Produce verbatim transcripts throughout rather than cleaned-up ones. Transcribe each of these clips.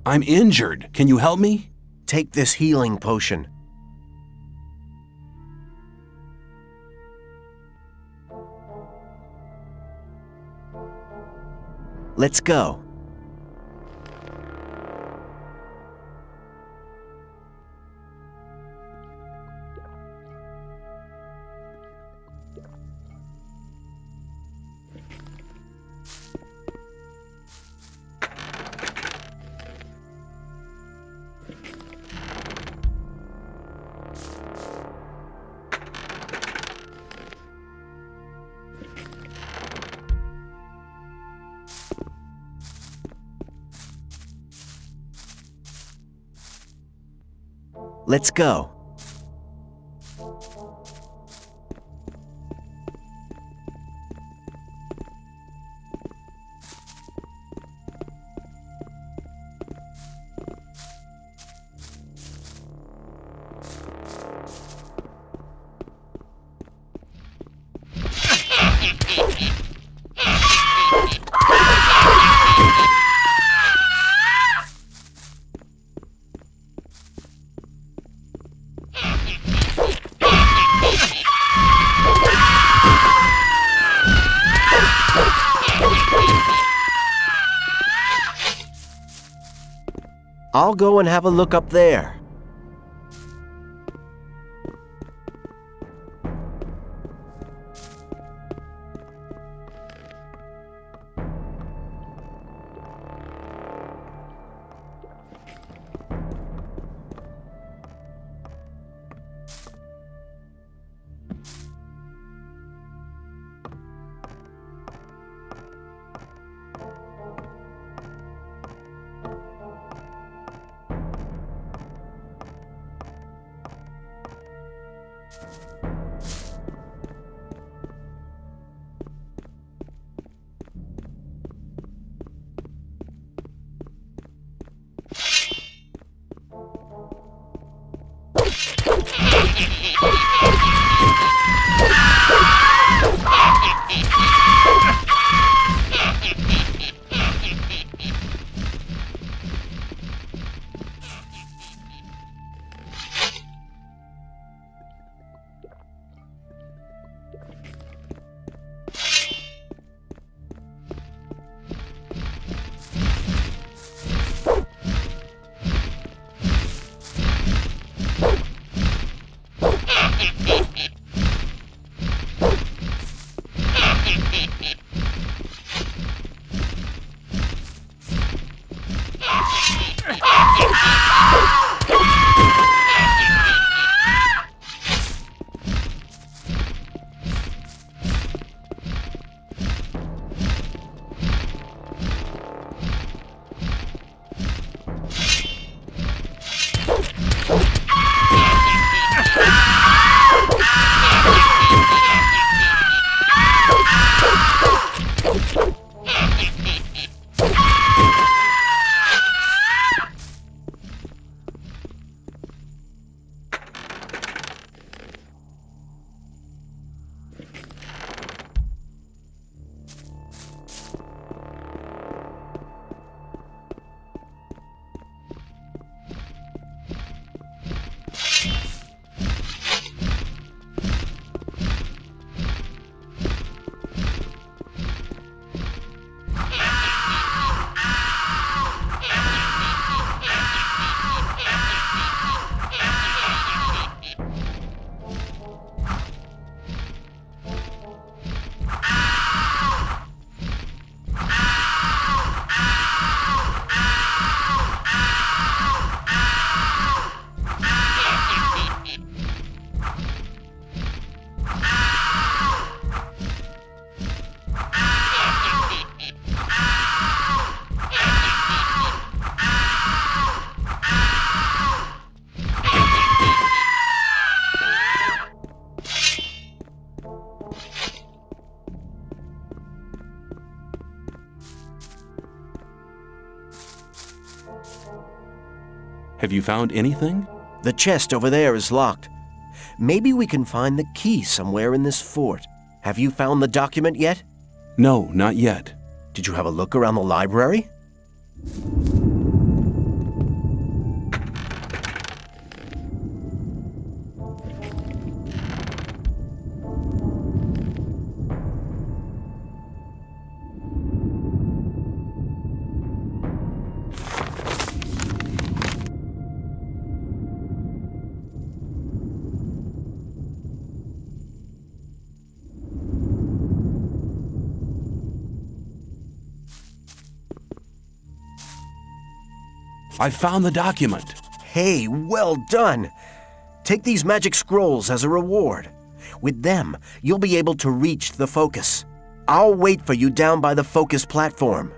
I'm injured. Can you help me? Take this healing potion. Let's go. Let's go. I'll go and have a look up there. Have you found anything? The chest over there is locked. Maybe we can find the key somewhere in this fort. Have you found the document yet? No, not yet. Did you have a look around the library? I found the document. Hey, well done! Take these magic scrolls as a reward. With them, you'll be able to reach the focus. I'll wait for you down by the focus platform.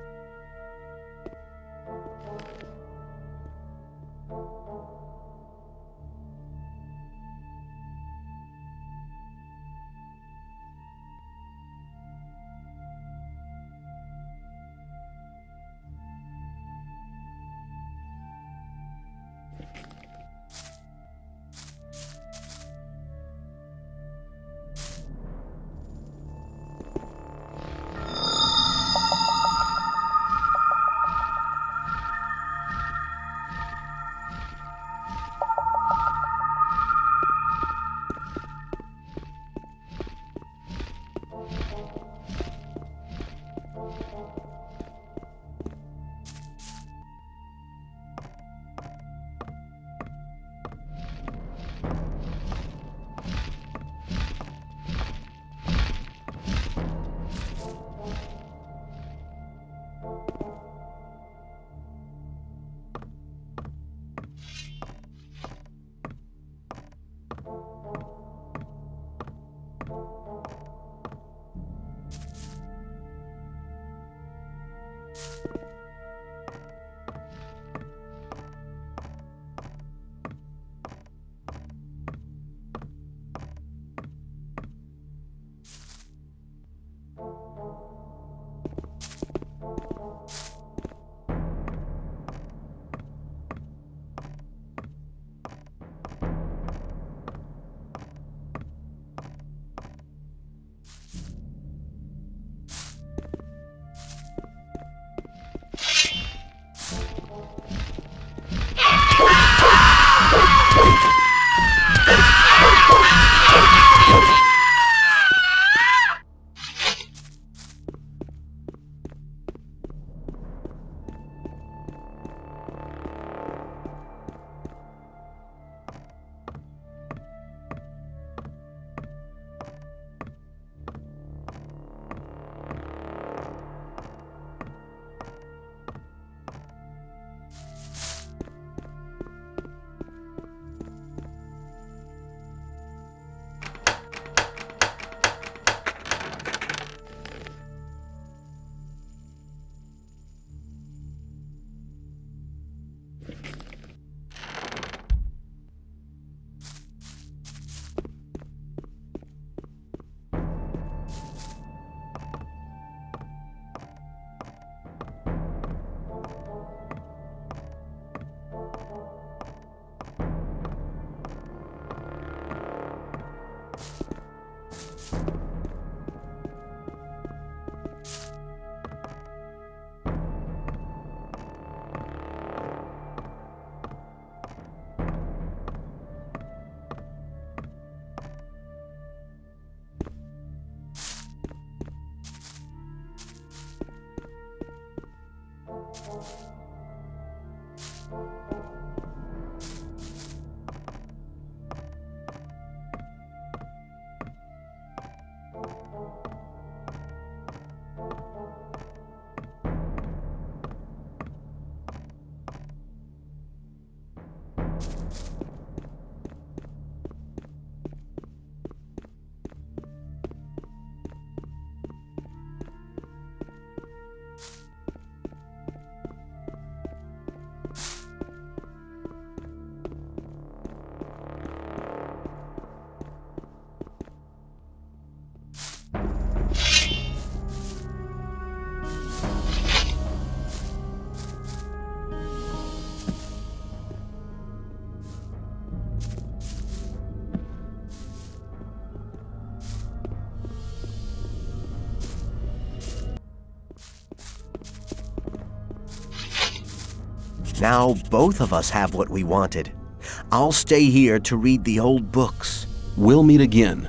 Now both of us have what we wanted. I'll stay here to read the old books. We'll meet again.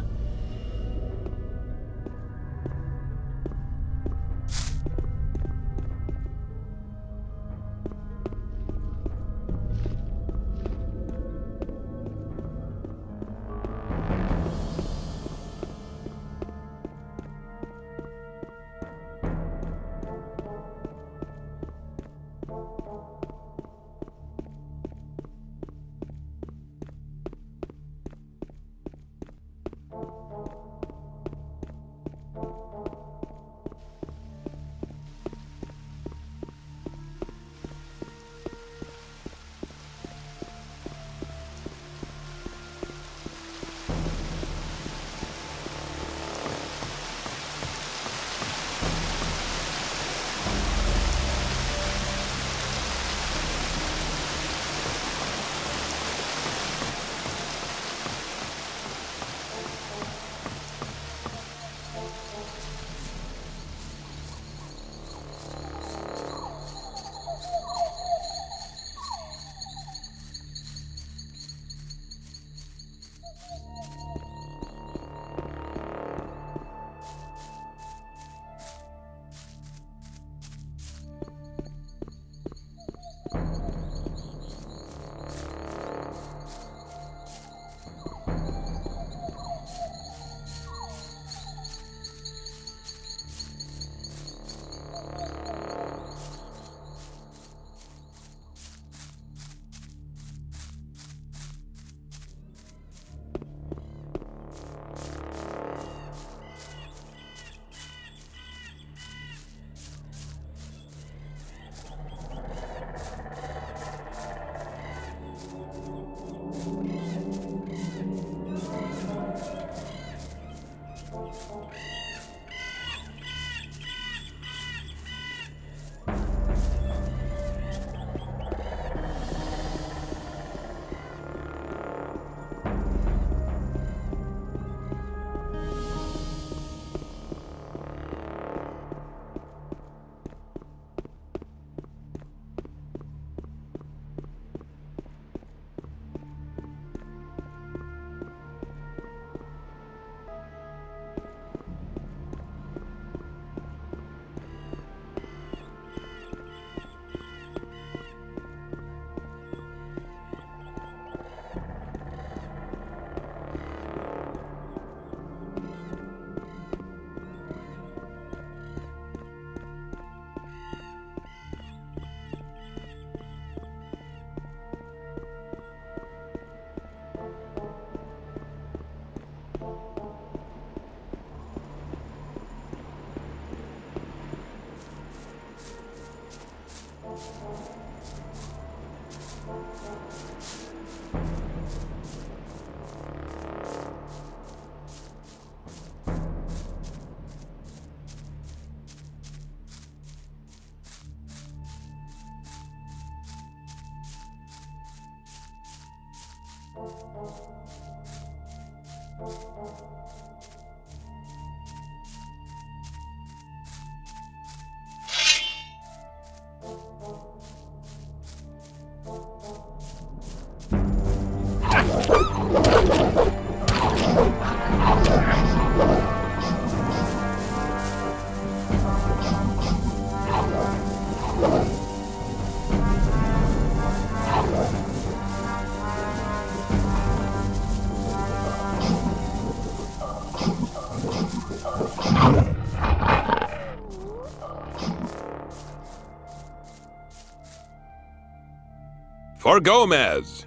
For Gomez.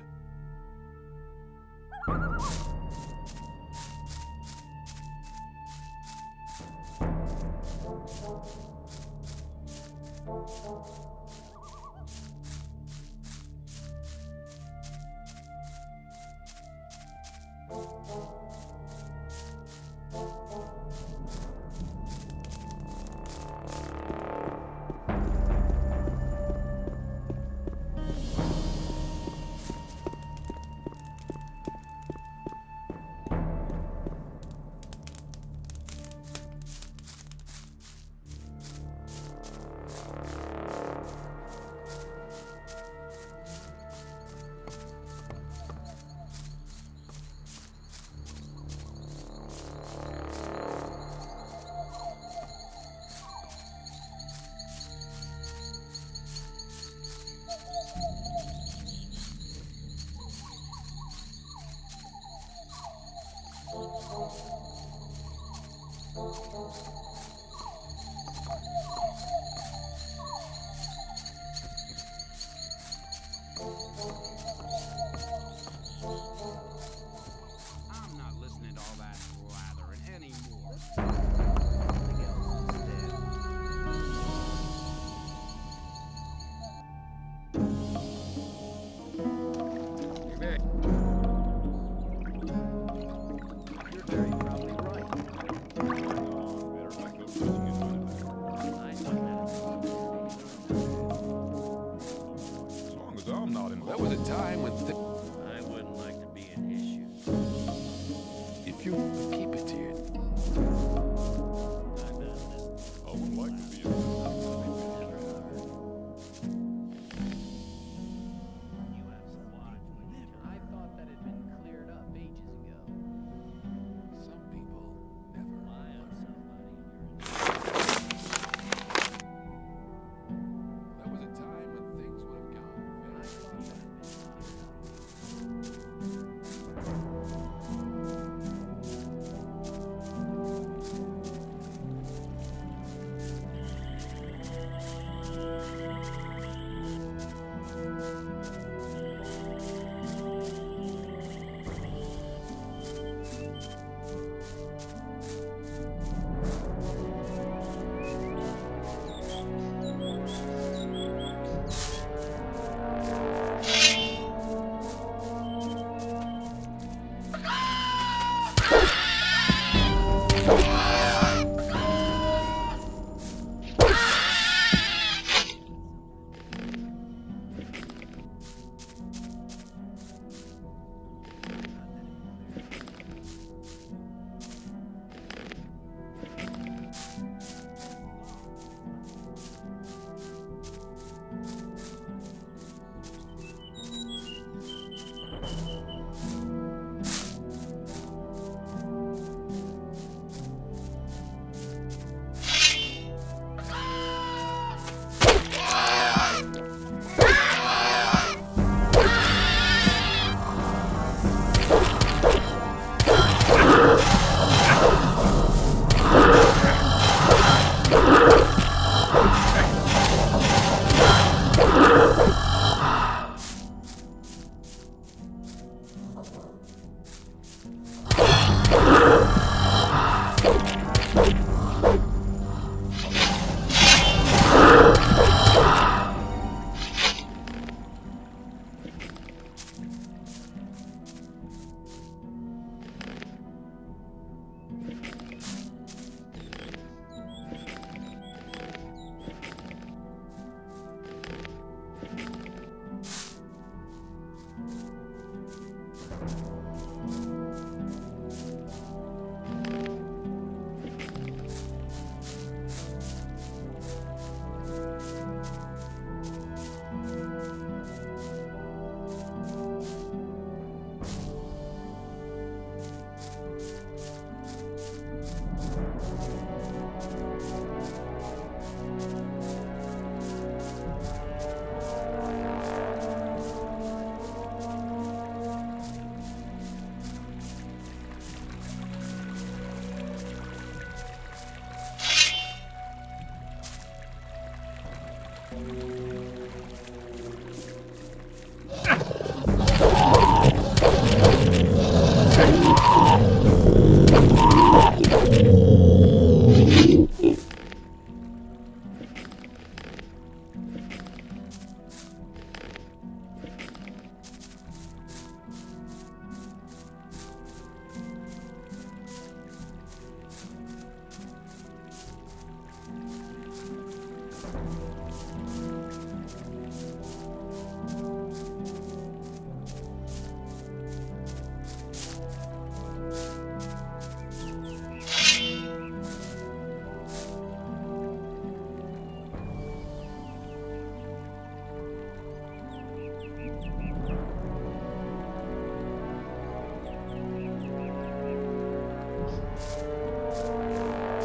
I'm not listening to all that blathering anymore. Something else instead. You're very... You're very probably right. I know As long as I'm not involved. That was a time when thi- I wouldn't like to be an issue. if you keep it to your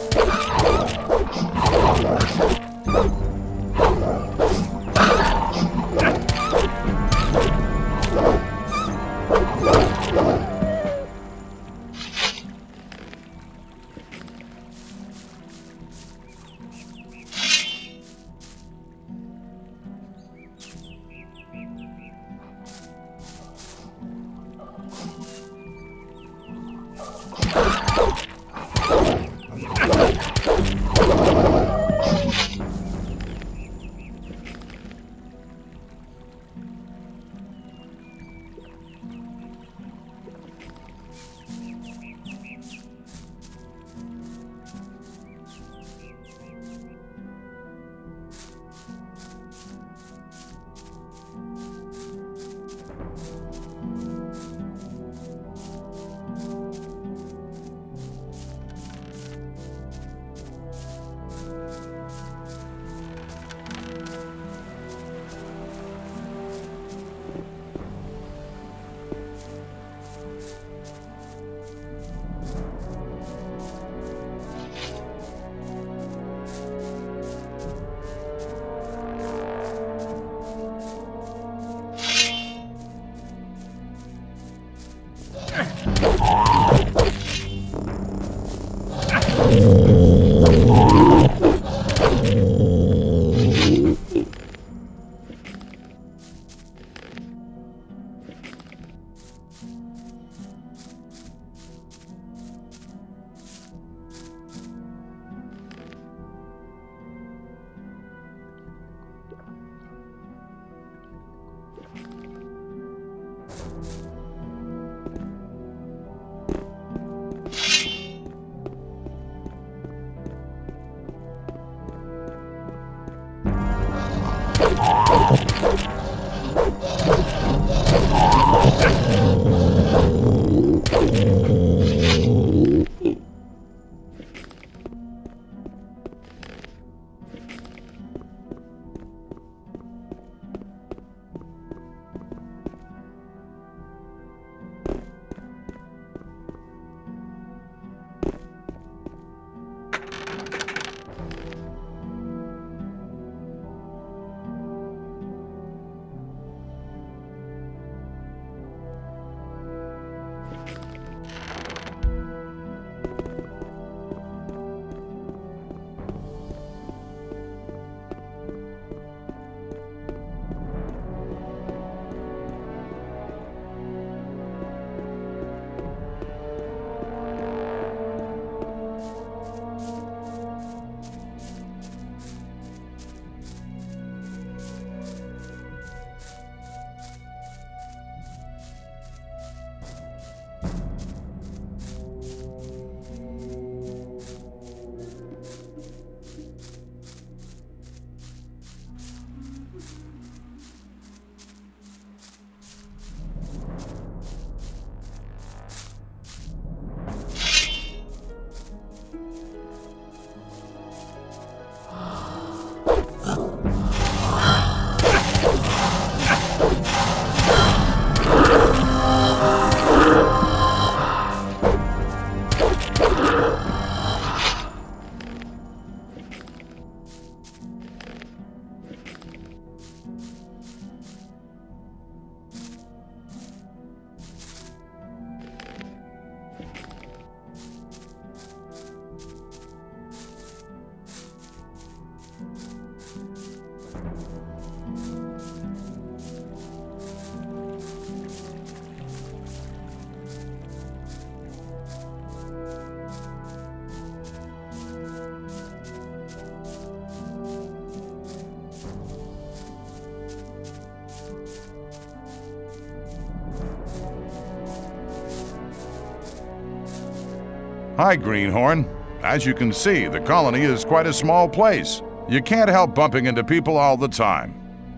Hi, Greenhorn. As you can see, the colony is quite a small place. You can't help bumping into people all the time.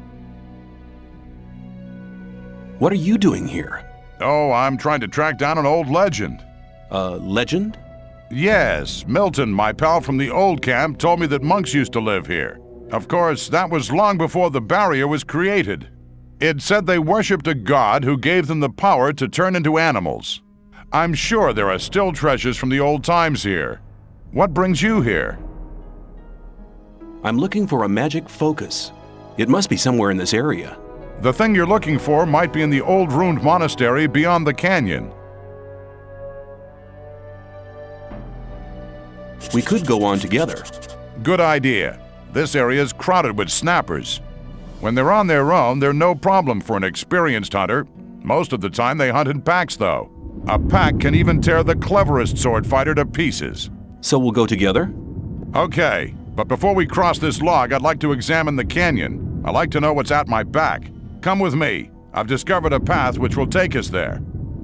What are you doing here? Oh, I'm trying to track down an old legend. A legend? Yes, Milton, my pal from the old camp, told me that monks used to live here. Of course, that was long before the barrier was created. It said they worshipped a god who gave them the power to turn into animals. I'm sure there are still treasures from the old times here. What brings you here? I'm looking for a magic focus. It must be somewhere in this area. The thing you're looking for might be in the old ruined monastery beyond the canyon. We could go on together. Good idea. This area is crowded with snappers. When they're on their own, they're no problem for an experienced hunter. Most of the time they hunt in packs, though. A pack can even tear the cleverest sword fighter to pieces. So we'll go together? Okay, but before we cross this log, I'd like to examine the canyon. I'd like to know what's at my back. Come with me. I've discovered a path which will take us there.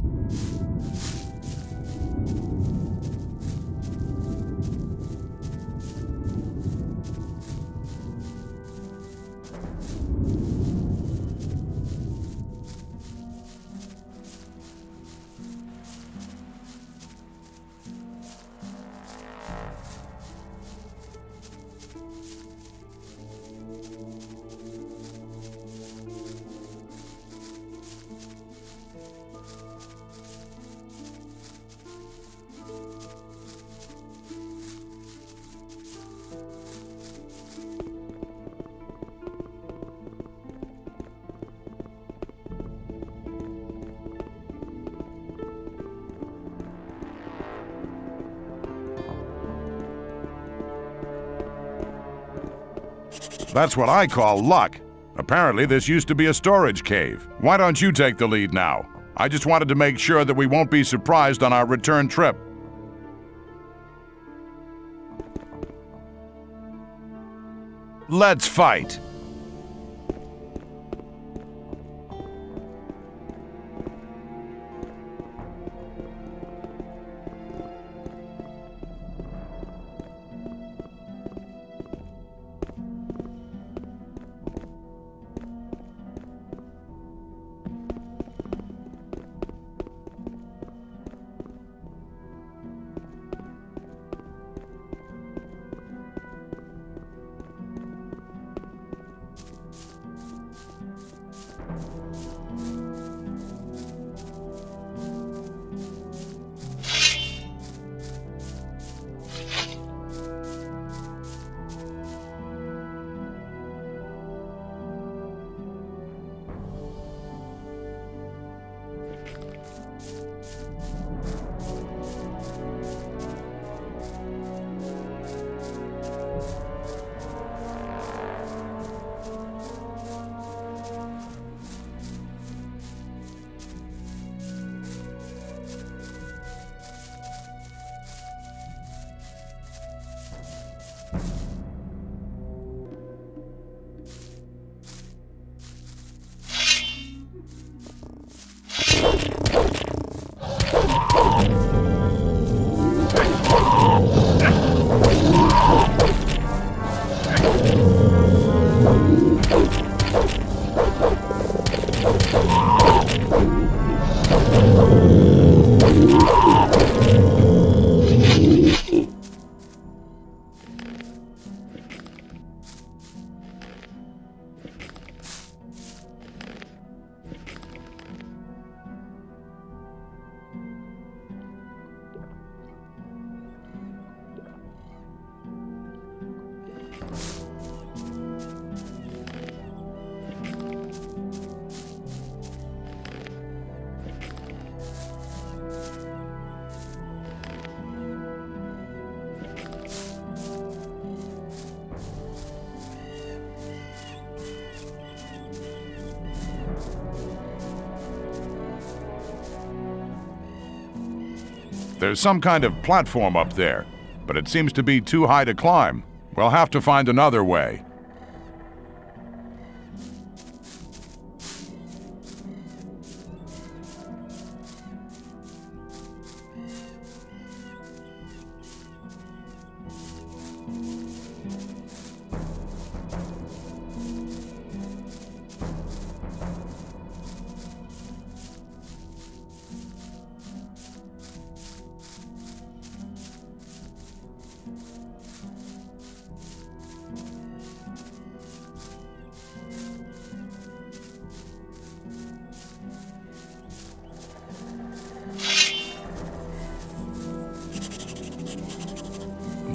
That's what I call luck. Apparently, this used to be a storage cave. Why don't you take the lead now? I just wanted to make sure that we won't be surprised on our return trip. Let's fight! There's some kind of platform up there, but it seems to be too high to climb. We'll have to find another way.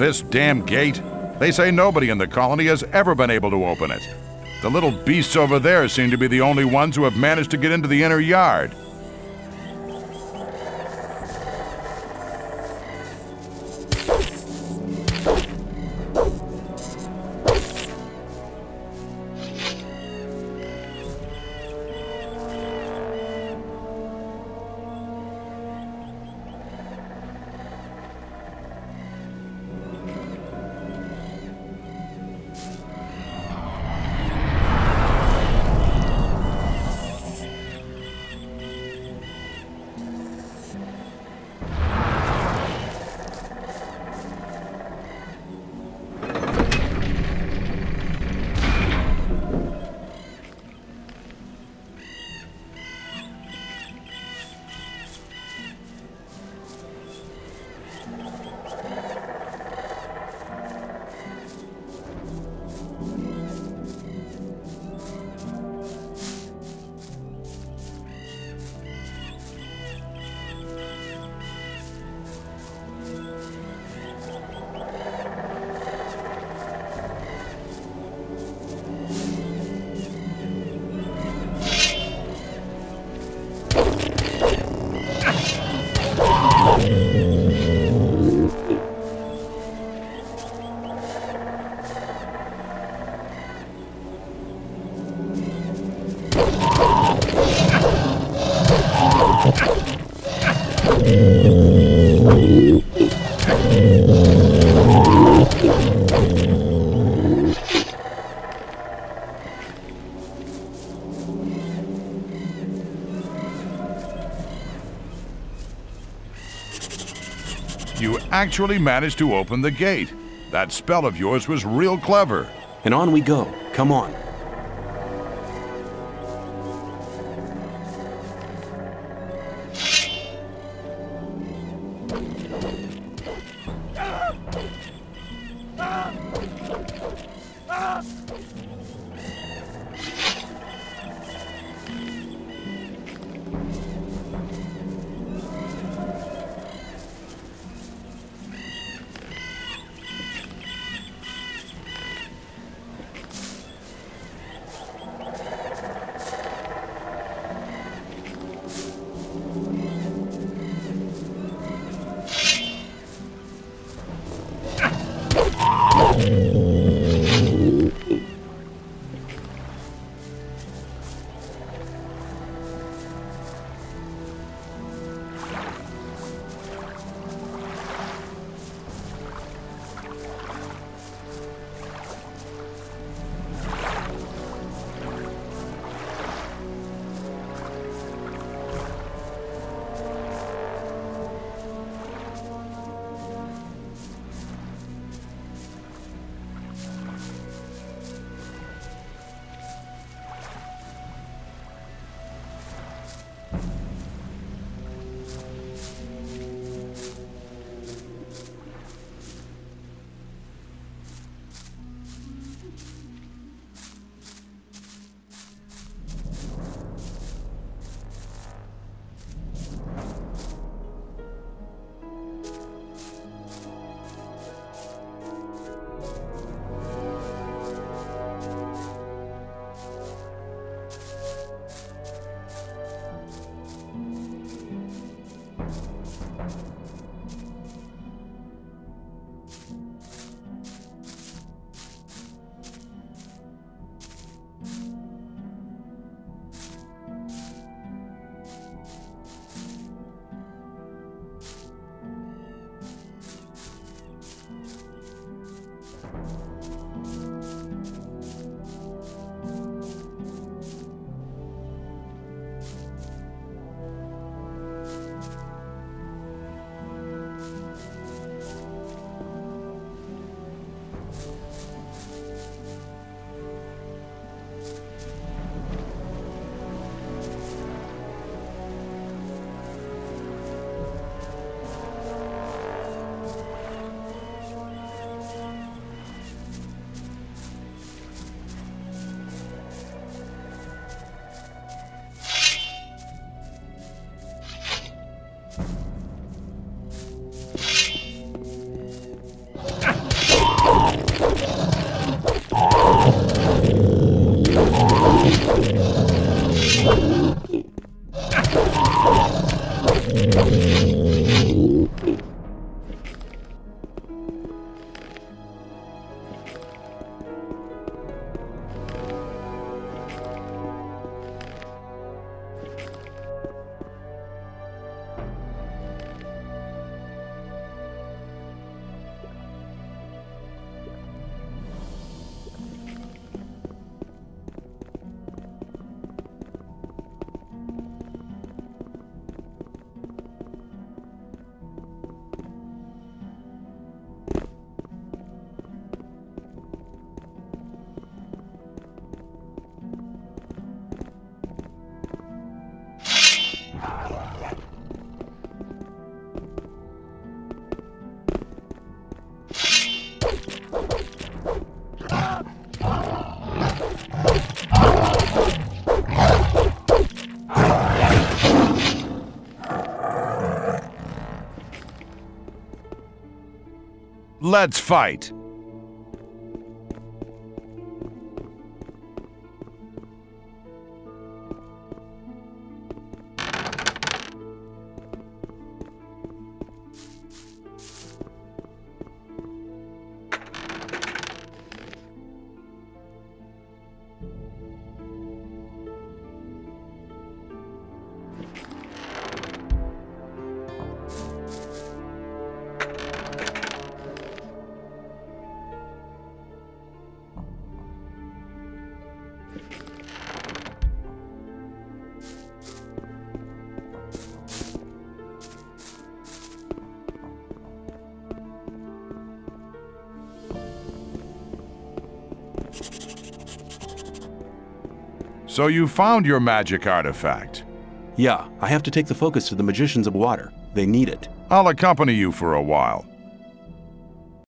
this damn gate? They say nobody in the colony has ever been able to open it. The little beasts over there seem to be the only ones who have managed to get into the inner yard. You actually managed to open the gate. That spell of yours was real clever. And on we go. Come on. Let's fight! So you found your magic artifact. Yeah, I have to take the focus to the Magicians of Water. They need it. I'll accompany you for a while.